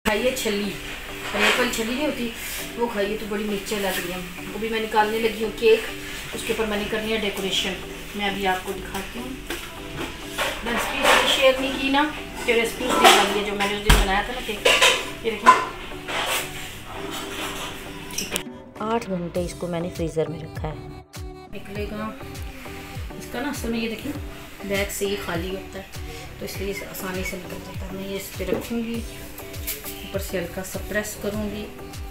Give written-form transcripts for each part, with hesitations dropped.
खाइए छली, एप्पल छली नहीं होती वो खाइए तो बड़ी मिर्चें लग रही हैं। वो भी मैं निकालने लगी हूँ केक, उसके ऊपर मैंने करनी है डेकोरेशन। मैं अभी आपको दिखाती हूँ। रेसिपी शेयर नहीं की ना, तो रेसिपी उस दिन वाली है जो मैंने उस दिन बनाया था ना केक। ये देखिए, ठीक है। 8 घंटे इसको मैंने फ्रीज़र में रखा है। निकलेगा इसका ना, असल में ये देखिए बैग से ही खाली होता है तो इसलिए आसानी से निकल जाता है। मैं ये इस पर रखूँगी, ऊपर से हल्का सा प्रेस करूँगी।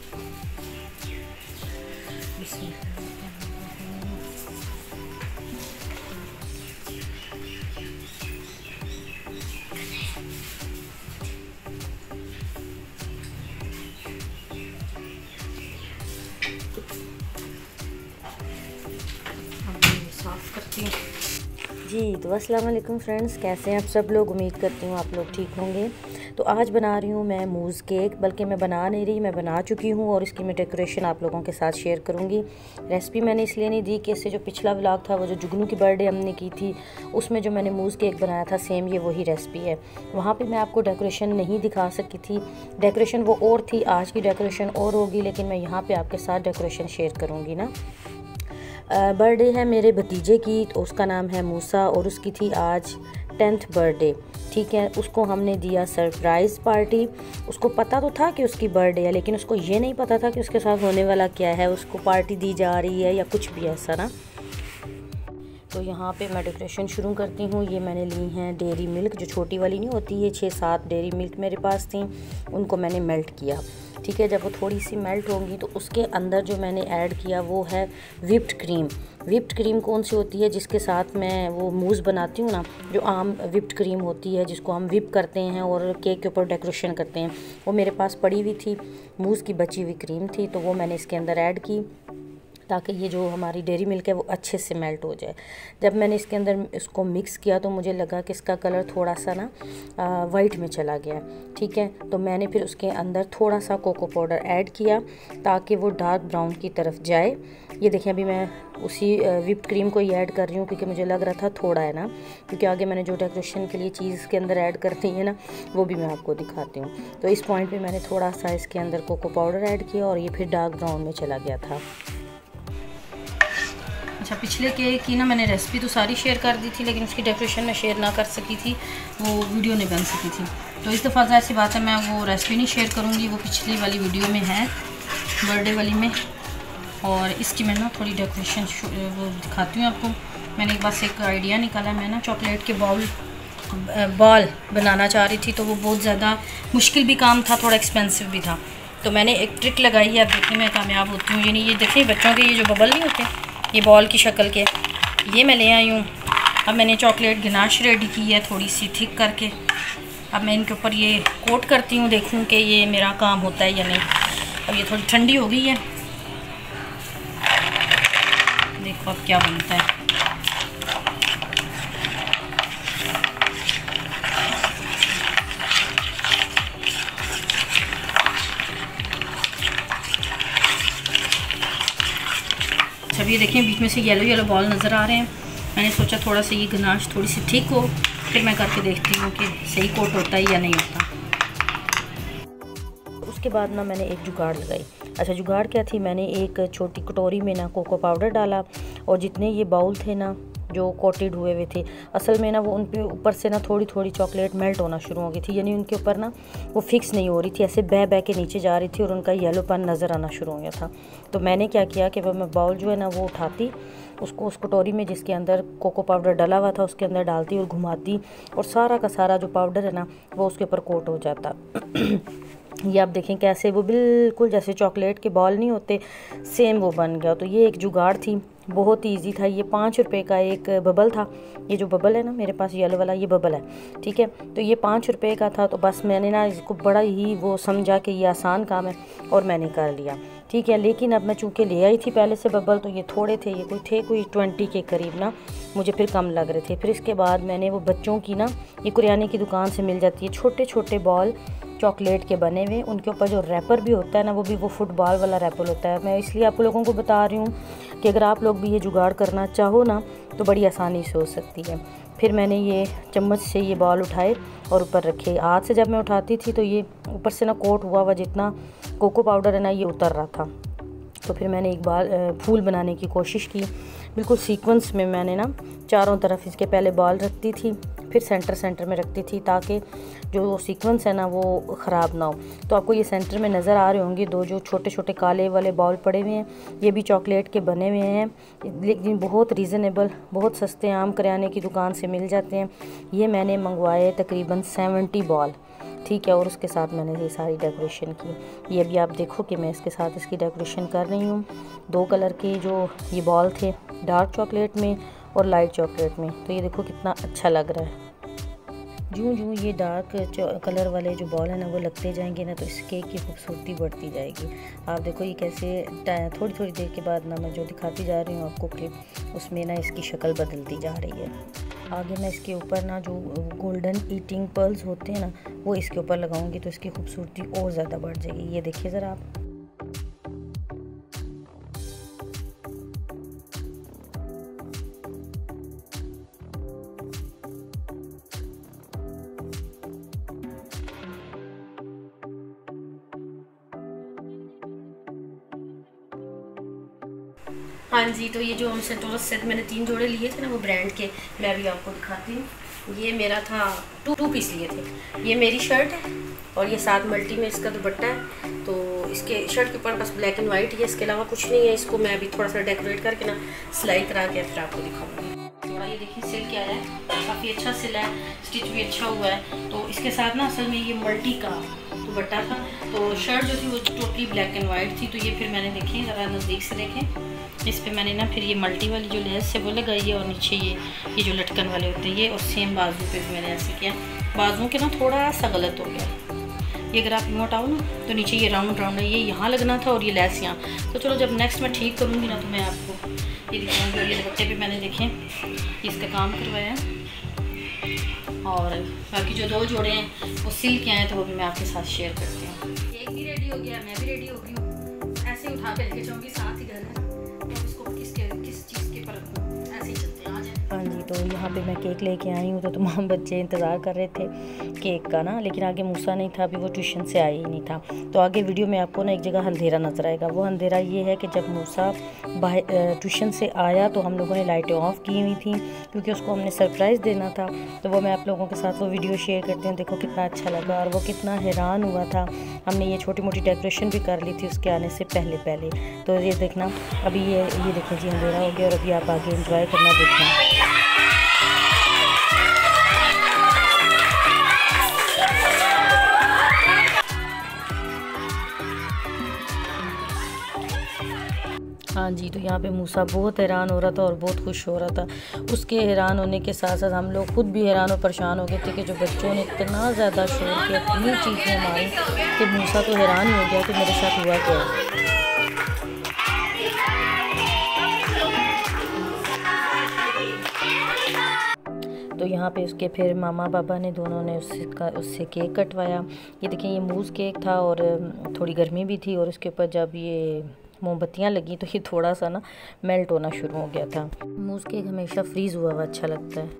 साफ करती हूँ जी। तो अस्सलाम वालेकुम फ्रेंड्स, कैसे हैं आप सब लोग। उम्मीद करती हूँ आप लोग ठीक होंगे। तो आज बना रही हूँ मैं मूज़ केक, बल्कि मैं बना नहीं रही, मैं बना चुकी हूँ और इसकी मैं डेकोरेशन आप लोगों के साथ शेयर करूँगी। रेसिपी मैंने इसलिए नहीं दी कि इससे जो पिछला व्लॉग था, वो जो जुगनू की बर्थडे हमने की थी, उसमें जो मैंने मूज़ केक बनाया था सेम ये वही रेसिपी है। वहाँ पर मैं आपको डेकोरेशन नहीं दिखा सकी थी, डेकोरेशन वो और थी, आज की डेकोरेशन और होगी, लेकिन मैं यहाँ पर आपके साथ डेकोरेशन शेयर करूँगी ना। बर्थडे है मेरे भतीजे की, तो उसका नाम है मूसा और उसकी थी आज 10th बर्थडे। ठीक है, उसको हमने दिया सरप्राइज़ पार्टी। उसको पता तो था कि उसकी बर्थडे है, लेकिन उसको ये नहीं पता था कि उसके साथ होने वाला क्या है, उसको पार्टी दी जा रही है या कुछ भी ऐसा ना। तो यहाँ पे मैं डेकोरेशन शुरू करती हूँ। ये मैंने ली हैं डेयरी मिल्क, जो छोटी वाली नहीं होती, ये 6-7 डेयरी मिल्क मेरे पास थी, उनको मैंने मेल्ट किया। ठीक है, जब वो थोड़ी सी मेल्ट होंगी तो उसके अंदर जो मैंने ऐड किया वो है व्हिप्ड क्रीम। व्हिप्ड क्रीम कौन सी होती है, जिसके साथ मैं वो मूज़ बनाती हूँ ना, जो आम व्हिप्ड क्रीम होती है जिसको हम व्हिप करते हैं और केक के ऊपर डेकोरेशन करते हैं, वो मेरे पास पड़ी हुई थी, मूज़ की बची हुई क्रीम थी, तो वो मैंने इसके अंदर ऐड की ताकि ये जो हमारी डेयरी मिल्क है वो अच्छे से मेल्ट हो जाए। जब मैंने इसके अंदर इसको मिक्स किया तो मुझे लगा कि इसका कलर थोड़ा सा ना वाइट में चला गया। ठीक है, तो मैंने फिर उसके अंदर थोड़ा सा कोको पाउडर ऐड किया ताकि वो डार्क ब्राउन की तरफ जाए। ये देखें, अभी मैं उसी व्हिप्ड क्रीम को ही ऐड कर रही हूँ क्योंकि मुझे लग रहा था थोड़ा है ना, क्योंकि आगे मैंने जो डेकोरेशन के लिए चीज़ के अंदर ऐड करती है ना, वो भी मैं आपको दिखाती हूँ। तो इस पॉइंट पे मैंने थोड़ा सा इसके अंदर कोको पाउडर ऐड किया और ये फिर डार्क ब्राउन में चला गया था। अच्छा, पिछले केक की ना मैंने रेसिपी तो सारी शेयर कर दी थी, लेकिन उसकी डेकोरेशन में शेयर ना कर सकी थी, वो वीडियो नहीं बन सकी थी। तो इस दफ़ा ऐसी बात है, मैं वो रेसिपी नहीं शेयर करूँगी, वो पिछली वाली वीडियो में है, बर्थडे वाली में। और इसकी मैं ना थोड़ी डेकोरेशन वो दिखाती हूँ आपको। मैंने एक बस एक आइडिया निकाला, मैं ना चॉकलेट के बॉल बनाना चाह रही थी, तो वो बहुत ज़्यादा मुश्किल भी काम था, थोड़ा एक्सपेंसिव भी था। तो मैंने एक ट्रिक लगाई है, अब देखने में कामयाब होती हूँ। यानी ये देखिए, बच्चों के ये जो बबल नहीं होते, ये बॉल की शक्ल के, ये मैं ले आई हूँ। अब मैंने चॉकलेट गिनाश रेडी की है थोड़ी सी थिक करके। अब मैं इनके ऊपर ये कोट करती हूँ, देखूँ कि ये मेरा काम होता है या नहीं। अब ये थोड़ी ठंडी हो गई है, देखो अब क्या बनता है। अब ये देखें, बीच में से येलो येलो बॉल नज़र आ रहे हैं। मैंने सोचा थोड़ा सा ये गनाश थोड़ी सी थिक हो, फिर मैं करके देखती हूँ कि सही कोट होता है या नहीं होता। उसके बाद ना मैंने एक जुगाड़ लगाई। अच्छा, जुगाड़ क्या थी, मैंने एक छोटी कटोरी में ना कोको पाउडर डाला और जितने ये बाउल थे ना जो कोटेड हुए हुए थे, असल में ना वो उन पे ऊपर से ना थोड़ी थोड़ी चॉकलेट मेल्ट होना शुरू हो गई थी, यानी उनके ऊपर ना वो फिक्स नहीं हो रही थी, ऐसे बह बह के नीचे जा रही थी और उनका येलोपन नज़र आना शुरू हो गया था। तो मैंने क्या किया कि वह मैं बाउल जो है ना वो उठाती, उसको उस कटोरी में जिसके अंदर कोको पाउडर डला हुआ था उसके अंदर डालती और घुमाती, और सारा का सारा जो पाउडर है ना वो उसके ऊपर कोट हो जाता। ये आप देखें कैसे वो बिल्कुल जैसे चॉकलेट के बॉल नहीं होते, सेम वो बन गया। तो ये एक जुगाड़ थी, बहुत ही ईजी था। ये 5 रुपए का एक बबल था, ये जो बबल है ना मेरे पास येलो वाला, ये बबल है। ठीक है, तो ये 5 रुपए का था, तो बस मैंने ना इसको बड़ा ही वो समझा कि ये आसान काम है और मैंने कर लिया। ठीक है, लेकिन अब मैं चूँकि ले आई थी पहले से बबल, तो ये थोड़े थे, ये कोई 20 के करीब ना, मुझे फिर कम लग रहे थे। फिर इसके बाद मैंने वो बच्चों की ना, ये कुरियाने की दुकान से मिल जाती है, छोटे छोटे बॉल चॉकलेट के बने हुए। उनके ऊपर जो रैपर भी होता है ना, वो भी वो फुटबॉल वाला रैपर होता है। मैं इसलिए आप लोगों को बता रही हूँ कि अगर आप लोग भी ये जुगाड़ करना चाहो ना तो बड़ी आसानी से हो सकती है। फिर मैंने ये चम्मच से ये बॉल उठाए और ऊपर रखे। हाथ से जब मैं उठाती थी तो ये ऊपर से ना कोट हुआ हुआ जितना कोको पाउडर है ना, ये उतर रहा था। तो फिर मैंने एक बार फूल बनाने की कोशिश की। बिल्कुल सीक्वेंस में मैंने ना चारों तरफ इसके पहले बॉल रखती थी, फिर सेंटर में रखती थी, ताकि जो सीक्वेंस है ना वो ख़राब ना हो। तो आपको ये सेंटर में नज़र आ रहे होंगे दो जो छोटे छोटे काले वाले बॉल पड़े हुए हैं, ये भी चॉकलेट के बने हुए हैं, लेकिन बहुत रीज़नेबल, बहुत सस्ते, आम करियाने की दुकान से मिल जाते हैं। ये मैंने मंगवाए तकरीबन 70 बॉल, ठीक है। और उसके साथ मैंने ये सारी डेकोरेशन की। ये भी आप देखो कि मैं इसके साथ इसकी डेकोरेशन कर रही हूँ। 2 कलर के जो ये बॉल थे, डार्क चॉकलेट में और लाइट चॉकलेट में। तो ये देखो कितना अच्छा लग रहा है। जूँ जूँ ये डार्क कलर वाले जो बॉल है ना वो लगते जाएंगे ना, तो इस केक की खूबसूरती बढ़ती जाएगी। आप देखो ये कैसे थोड़ी थोड़ी देर के बाद ना, मैं जो दिखाती जा रही हूँ आपको क्लिप, उसमें ना इसकी शक्ल बदलती जा रही है। आगे मैं इसके ऊपर ना जो गोल्डन ईटिंग पर्ल्स होते हैं ना, वो इसके ऊपर लगाऊंगी तो इसकी खूबसूरती और ज़्यादा बढ़ जाएगी। ये देखिए ज़रा आप। हाँ जी, तो ये जो हम सेंटोरस सेट मैंने 3 जोड़े लिए थे ना वो ब्रांड के, मैं अभी आपको दिखाती हूँ। ये मेरा था 2 पीस लिए थे। ये मेरी शर्ट है और ये साथ मल्टी में इसका दुपट्टा है। तो इसके शर्ट के ऊपर बस ब्लैक एंड वाइट है, इसके अलावा कुछ नहीं है। इसको मैं अभी थोड़ा सा डेकोरेट करके ना सिलाई करा के फिर आपको दिखाऊंगी। थोड़ा ये देखिए सिल क्या है, काफ़ी अच्छा सिला है, स्टिच भी अच्छा हुआ है। तो इसके साथ ना असल में ये मल्टी का दुपट्टा था। तो शर्ट जो थी वो टोटली ब्लैक एंड वाइट थी। तो ये फिर मैंने देखें, ज़रा नज़दीक से देखें, इस पे मैंने ना फिर ये मल्टी वाली जो लेस है वो लगाई है, और नीचे ये जो लटकन वाले होते हैं ये, और सेम बाजू पे भी मैंने ऐसे किया। बाजू के ना थोड़ा सा गलत हो गया, ये अगर आप रिमोट आओ ना तो नीचे ये राउंड राउंड है, ये यहाँ लगना था और ये लेस यहाँ। तो चलो जब नेक्स्ट मैं ठीक करूँगी ना तो मैं आपको ये दिखाऊँगी। और ये दुपट्टे पे मैंने देखें इसका काम करवाया है, और बाकी जो 2 जोड़े हैं वो सिल के आए हैं, तो वो भी मैं आपके साथ शेयर करती हूँ। केक भी रेडी हो गया, मैं भी रेडी हो गई हूँ। ऐसे उठा के लेके जाऊँगी, साथ ही घर है, तो इसको किस चीज़ के पर रखूँ, ऐसे ही चलते हैं। आ जाए। हाँ जी, तो यहाँ पे मैं केक लेके आई हूँ। तो तमाम बच्चे इंतज़ार कर रहे थे केक का ना, लेकिन आगे मूसा नहीं था, अभी वो ट्यूशन से आया ही नहीं था। तो आगे वीडियो में आपको ना एक जगह अंधेरा नजर आएगा। वो अंधेरा ये है कि जब मूसा ट्यूशन से आया तो हम लोगों ने लाइटें ऑफ की हुई थी, क्योंकि उसको हमने सरप्राइज़ देना था। तो वो मैं आप लोगों के साथ वो वीडियो शेयर करती हूँ। देखो कितना अच्छा लगा, और वो कितना हैरान हुआ था। हमने ये छोटी मोटी डेकोरेशन भी कर ली थी उसके आने से पहले। तो ये देखना, अभी ये देखें जी अंधेरा हो गया, और अभी आप आगे इंजॉय करना देखें। हाँ जी, तो यहाँ पे मूसा बहुत हैरान हो रहा था और बहुत खुश हो रहा था। उसके हैरान होने के साथ साथ हम लोग खुद भी हैरान और परेशान हो गए थे कि जो बच्चों ने इतना ज़्यादा शोर किया, इतनी चीज़ें मारी कि मूसा तो हैरान ही हो गया कि मेरे साथ हुआ क्या है। तो यहाँ पे उसके फिर मामा पापा ने दोनों ने उससे केक कटवाया। ये देखें, ये मूज़ केक था और थोड़ी गर्मी भी थी, और उसके ऊपर जब ये मोमबत्तियाँ लगी तो ये थोड़ा सा ना मेल्ट होना शुरू हो गया था। मूज़ केक हमेशा फ्रीज़ हुआ अच्छा लगता है।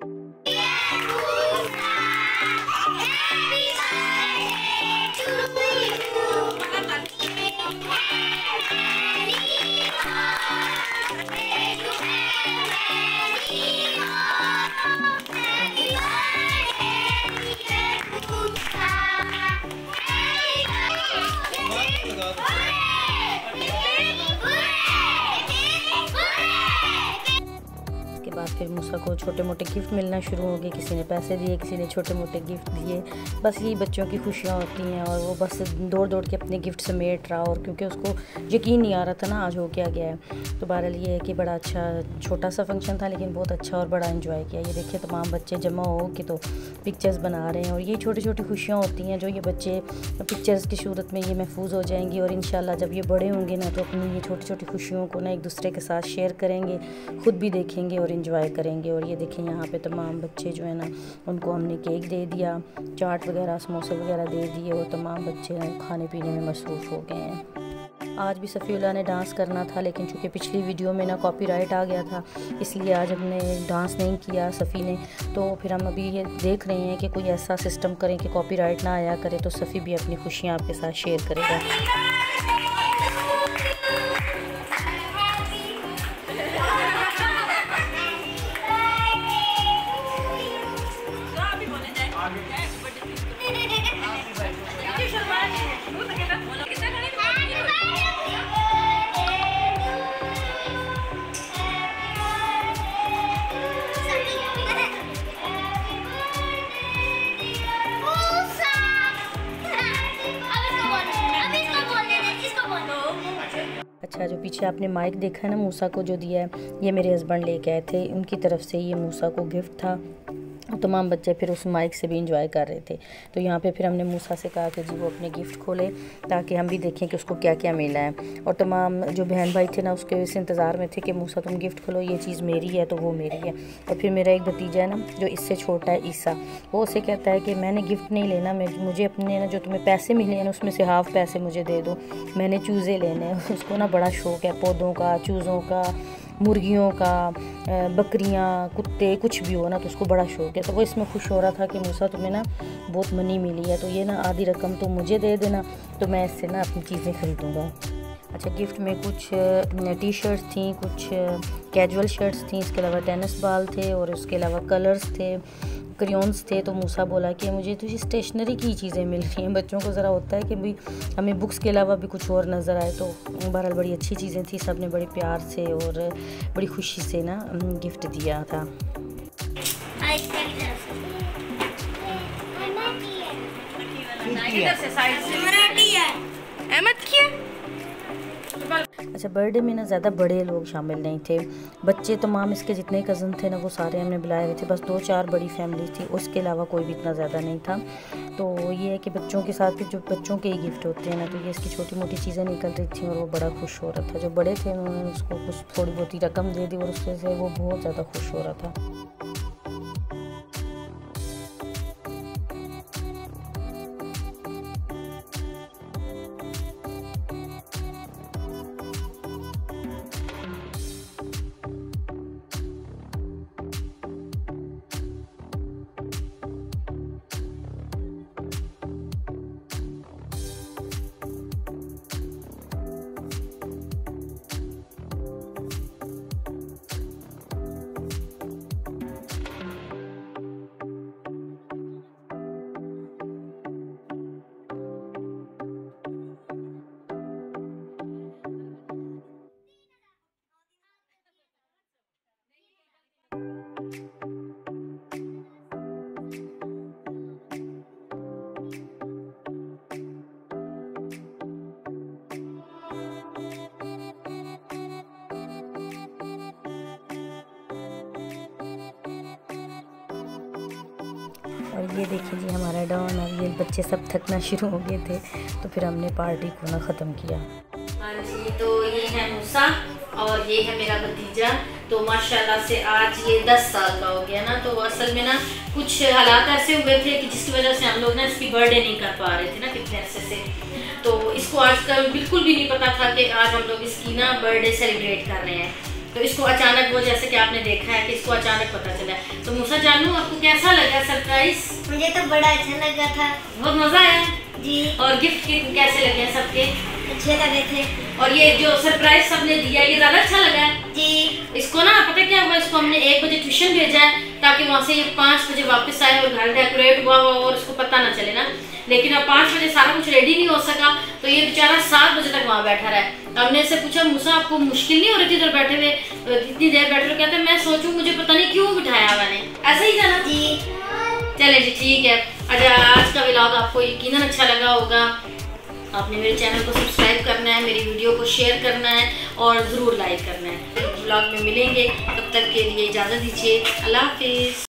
बाद फिर मूसा को छोटे मोटे गिफ्ट मिलना शुरू हो गए। किसी ने पैसे दिए, किसी ने छोटे मोटे गिफ्ट दिए। बस यही बच्चों की खुशियाँ होती हैं, और वो बस दौड़ दौड़ के अपने गिफ्ट समेट रहा, और क्योंकि उसको यकीन नहीं आ रहा था ना आज हो क्या गया है। तो बहरहाल ये है कि बड़ा अच्छा छोटा सा फंक्शन था, लेकिन बहुत अच्छा और बड़ा एंजॉय किया। ये देखिए तमाम बच्चे जमा हो के तो पिक्चर्स बना रहे हैं, और ये छोटी छोटी खुशियाँ होती हैं जो ये बच्चे पिक्चर्स की सूरत में ये महफूज हो जाएंगी, और इंशाल्लाह जब ये बड़े होंगे ना तो अपनी ये छोटी छोटी खुशियों को ना एक दूसरे के साथ शेयर करेंगे, ख़ुद भी देखेंगे और एंजॉय इंजॉय करेंगे। और ये देखें यहाँ पे तमाम बच्चे जो है ना, उनको हमने केक दे दिया, चाट वगैरह समोसे वगैरह दे दिए और तमाम बच्चे खाने पीने में मसरूफ़ हो गए हैं। आज भी सफ़ीउल्लाह ने डांस करना था, लेकिन चूँकि पिछली वीडियो में ना कॉपीराइट आ गया था, इसलिए आज हमने डांस नहीं किया सफ़ी ने। तो फिर हम अभी ये देख रहे हैं कि कोई ऐसा सिस्टम करें कि कॉपीराइट ना आया करे, तो सफ़ी भी अपनी खुशियाँ आपके साथ शेयर करेगा। अच्छा, जो पीछे आपने माइक देखा है ना मूसा को जो दिया है, ये मेरे हस्बैंड लेके आए थे, उनकी तरफ से ये मूसा को गिफ्ट था। तमाम बच्चे फिर उस माइक से भी इंजॉय कर रहे थे। तो यहाँ पे फिर हमने मूसा से कहा कि जी वो अपने गिफ्ट खोले ताकि हम भी देखें कि उसको क्या क्या मिला है। और तमाम जो बहन भाई थे ना, उसके इस इंतज़ार में थे कि मूसा तुम गिफ्ट खोलो, ये चीज़ मेरी है तो वो मेरी है। और फिर मेरा एक भतीजा है ना जो इससे छोटा है, ईसा, वो उसे कहता है कि मैंने गिफ्ट नहीं लेना, मुझे अपने ना जो तुम्हें पैसे मिले हैं ना उसमें से हाफ़ पैसे मुझे दे दो, मैंने चूज़े लेने हैं। उसको ना बड़ा शौक़ है पौधों का, चूज़ों का, मुर्गियों का, बकरियां, कुत्ते, कुछ भी हो ना तो उसको बड़ा शौक़ है। तो वो इसमें खुश हो रहा था कि मूसा तुम्हें ना बहुत मनी मिली है, तो ये ना आधी रकम तो मुझे दे देना, तो मैं इससे ना अपनी चीज़ें ख़रीदूँगा। अच्छा, गिफ्ट में कुछ टी शर्ट्स थी, कुछ कैजुअल शर्ट्स थी, इसके अलावा टेनिस बॉल थे और उसके अलावा कलर्स थे, क्रेयॉन्स थे। तो मूसा बोला कि मुझे तो ये स्टेशनरी की चीज़ें मिल रही हैं। बच्चों को ज़रा होता है कि भाई हमें बुक्स के अलावा भी कुछ और नज़र आए। तो बहरहाल बड़ी अच्छी चीज़ें थी, सब ने बड़े प्यार से और बड़ी खुशी से ना गिफ्ट दिया था। अच्छा, बर्थडे में ना ज़्यादा बड़े लोग शामिल नहीं थे, बच्चे तमाम इसके जितने कज़न थे ना वो सारे हमने बुलाए हुए थे। बस 2-4 बड़ी फैमिली थी, उसके अलावा कोई भी इतना ज़्यादा नहीं था। तो ये है कि बच्चों के साथ जो बच्चों के ही गिफ्ट होते हैं ना, तो ये इसकी छोटी मोटी चीज़ें निकल रही थी और वो बड़ा खुश हो रहा था। जो बड़े थे उन्होंने उसको कुछ थोड़ी बहुत ही रकम दे दी और उससे से वो बहुत ज़्यादा खुश हो रहा था। और ये देखिए जी हमारा डॉन, और ये बच्चे सब थकना शुरू हो गए थे, तो फिर हमने पार्टी को ना ख़त्म किया। हाँ जी, तो ये है मूसा और ये है मेरा भतीजा। तो माशाल्लाह से आज ये 10 साल का हो गया ना। तो असल में ना कुछ हालात ऐसे हुए थे कि जिसकी वजह से हम लोग ना इसकी बर्थडे नहीं कर पा रहे थे ना कितने अरसे से। तो इसको आजकल बिल्कुल भी नहीं पता था कि आज हम लोग इसकी ना बर्थडे सेलिब्रेट कर रहे हैं। तो इसको अचानक, वो जैसे कि आपने देखा है कि इसको अचानक पता चला। तो मूसा जानू, आपको कैसा लगा सरप्राइज? मुझे तो बड़ा अच्छा लगा था, बहुत मजा आया जी। और गिफ्ट कैसे लगे सबके? अच्छे लगे थे। और ये जो सरप्राइज सबने दिया ये ज्यादा अच्छा लगा है जी। इसको ना पता क्या हुआ, इसको हमने 1 बजे ट्यूशन भेजा है ताकि वहाँ से ये 5 बजे वापस आए और घर डेकोरेट हुआ और उसको पता ना चले ना। लेकिन अब 5 बजे सारा कुछ रेडी नहीं हो सका, तो ये बेचारा 7 बजे तक वहाँ बैठा रहा। हमने इससे पूछा, मूसा आपको मुश्किल नहीं हो रही थी इधर बैठे हुए, कितनी देर बैठे हुए? कहते हैं मैं सोचूं मुझे पता नहीं क्यों बिठाया मैंने, ऐसा ही था ना जी। चले जी, ठीक है। अच्छा, आज का व्लॉग आपको यकीनन अच्छा लगा होगा। आपने मेरे चैनल को सब्सक्राइब करना है, मेरी वीडियो को शेयर करना है और ज़रूर लाइक करना है। व्लॉग में मिलेंगे, तब तक के लिए इजाज़त दीजिए। अल्लाह हाफिज़।